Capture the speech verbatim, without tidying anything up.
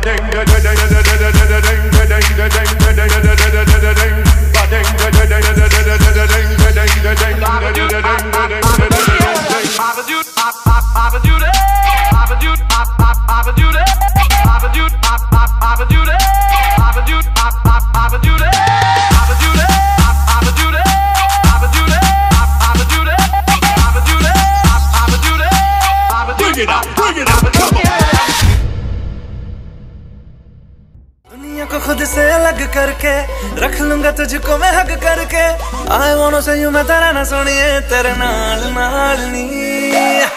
दुनिया को खुद से अलग करके रख लूंगा तुझको मैं हक करके। I wanna say you मैं तेरा ना सुनिए तेरे नाल नाल नी।